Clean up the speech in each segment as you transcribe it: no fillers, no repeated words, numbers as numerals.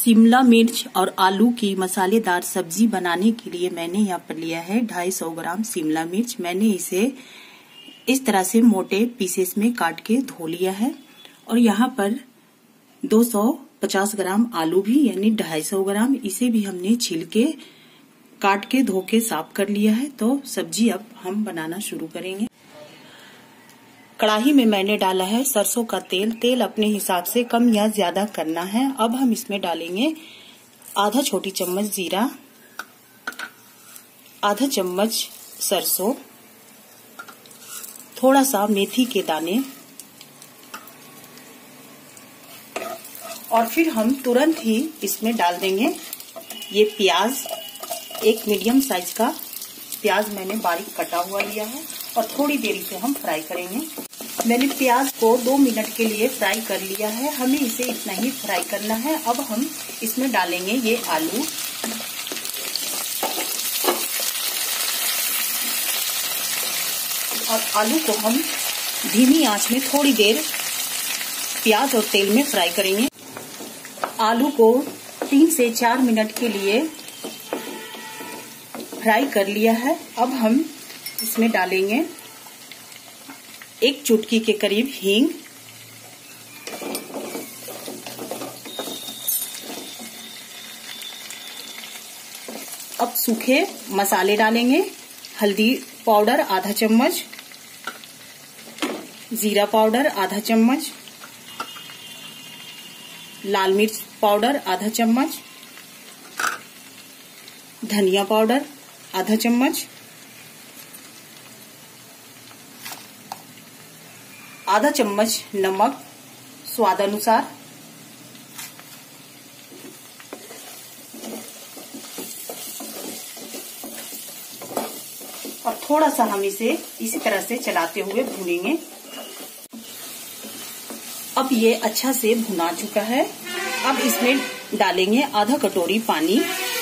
शिमला मिर्च और आलू की मसालेदार सब्जी बनाने के लिए मैंने यहाँ पर लिया है 250 ग्राम शिमला मिर्च। मैंने इसे इस तरह से मोटे पीसेस में काट के धो लिया है। और यहाँ पर 250 ग्राम आलू भी यानी 250 ग्राम, इसे भी हमने छील के काट के धो के साफ कर लिया है। तो सब्जी अब हम बनाना शुरू करेंगे। कढ़ाई में मैंने डाला है सरसों का तेल। तेल अपने हिसाब से कम या ज्यादा करना है। अब हम इसमें डालेंगे आधा छोटी चम्मच जीरा, आधा चम्मच सरसों, थोड़ा सा मेथी के दाने, और फिर हम तुरंत ही इसमें डाल देंगे ये प्याज। एक मीडियम साइज का प्याज मैंने बारीक कटा हुआ लिया है और थोड़ी देर इसे हम फ्राई करेंगे। मैंने प्याज को 2 मिनट के लिए फ्राई कर लिया है। हमें इसे इतना ही फ्राई करना है। अब हम इसमें डालेंगे ये आलू। और आलू को हम धीमी आंच में थोड़ी देर प्याज और तेल में फ्राई करेंगे। आलू को 3 से 4 मिनट के लिए फ्राई कर लिया है। अब हम इसमें डालेंगे 1 चुटकी के करीब हींग, अब सूखे मसाले डालेंगे। हल्दी पाउडर आधा चम्मच, जीरा पाउडर आधा चम्मच, लाल मिर्च पाउडर आधा चम्मच, धनिया पाउडर आधा चम्मच, आधा चम्मच नमक स्वाद अनुसार, और थोड़ा सा हम इसे इसी तरह से चलाते हुए भूनेंगे। अब ये अच्छा से भुना चुका है। अब इसमें डालेंगे आधा कटोरी पानी।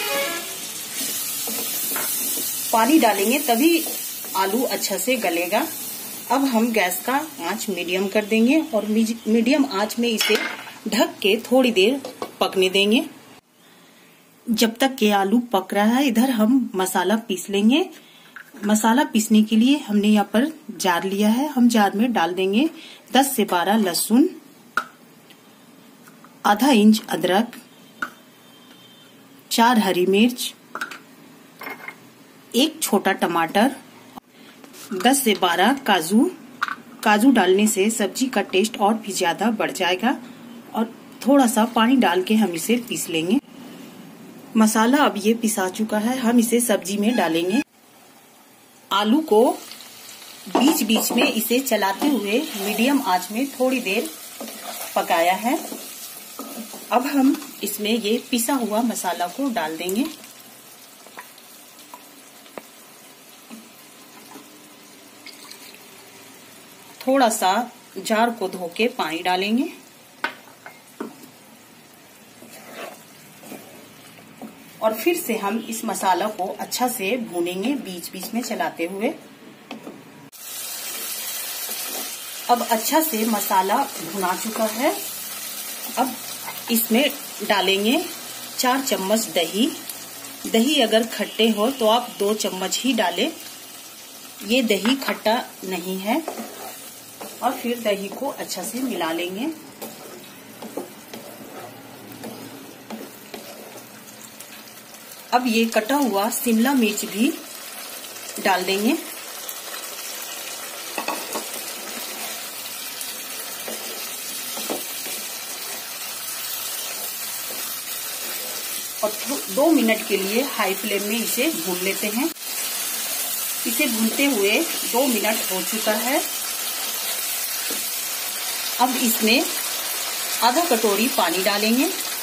पानी डालेंगे तभी आलू अच्छा से गलेगा। अब हम गैस का आंच मीडियम कर देंगे और मीडियम आंच में इसे ढक के थोड़ी देर पकने देंगे। जब तक के आलू पक रहा है, इधर हम मसाला पीस लेंगे। मसाला पीसने के लिए हमने यहाँ पर जार लिया है। हम जार में डाल देंगे 10 से 12 लहसुन, आधा इंच अदरक, 4 हरी मिर्च, 1 छोटा टमाटर, 10 से 12 काजू। काजू डालने से सब्जी का टेस्ट और भी ज्यादा बढ़ जाएगा। और थोड़ा सा पानी डाल के हम इसे पीस लेंगे। मसाला अब ये पिसा चुका है। हम इसे सब्जी में डालेंगे। आलू को बीच बीच में इसे चलाते हुए मीडियम आंच में थोड़ी देर पकाया है। अब हम इसमें ये पिसा हुआ मसाला को डाल देंगे। थोड़ा सा जार को धो के पानी डालेंगे। और फिर से हम इस मसाला को अच्छा से भूनेंगे बीच बीच में चलाते हुए। अब अच्छा से मसाला भुना चुका है। अब इसमें डालेंगे 4 चम्मच दही। दही अगर खट्टे हो तो आप 2 चम्मच ही डालें। ये दही खट्टा नहीं है। और फिर दही को अच्छा से मिला लेंगे। अब ये कटा हुआ शिमला मिर्च भी डाल देंगे। और 2 मिनट के लिए हाई फ्लेम में इसे भून लेते हैं। इसे भूनते हुए 2 मिनट हो चुका है। अब इसमें आधा कटोरी पानी डालेंगे।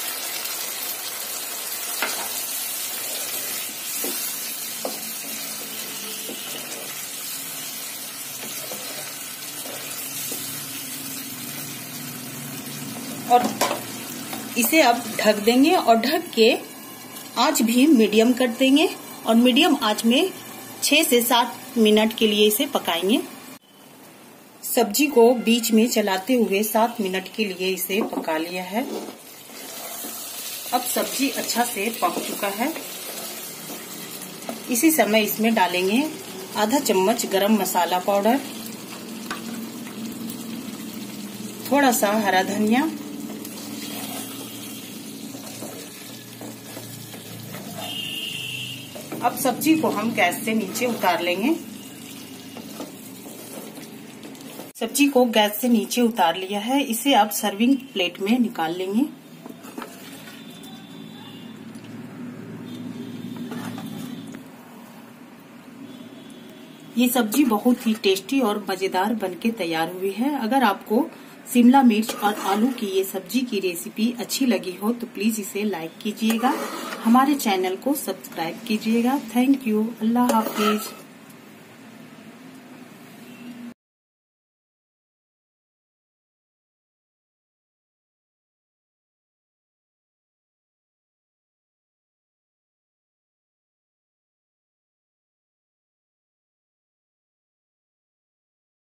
और इसे अब ढक देंगे और ढक के आंच भी मीडियम कर देंगे। और मीडियम आंच में 6 से 7 मिनट के लिए इसे पकाएंगे। सब्जी को बीच में चलाते हुए 7 मिनट के लिए इसे पका लिया है। अब सब्जी अच्छा से पक चुका है। इसी समय इसमें डालेंगे आधा चम्मच गरम मसाला पाउडर, थोड़ा सा हरा धनिया, अब सब्जी को हम गैस से नीचे उतार लेंगे। सब्जी को गैस से नीचे उतार लिया है, इसे आप सर्विंग प्लेट में निकाल लेंगे। ये सब्जी बहुत ही टेस्टी और मजेदार बनके तैयार हुई है। अगर आपको शिमला मिर्च और आलू की ये सब्जी की रेसिपी अच्छी लगी हो तो प्लीज इसे लाइक कीजिएगा, हमारे चैनल को सब्सक्राइब कीजिएगा। Thank you. अल्लाह हाफिज।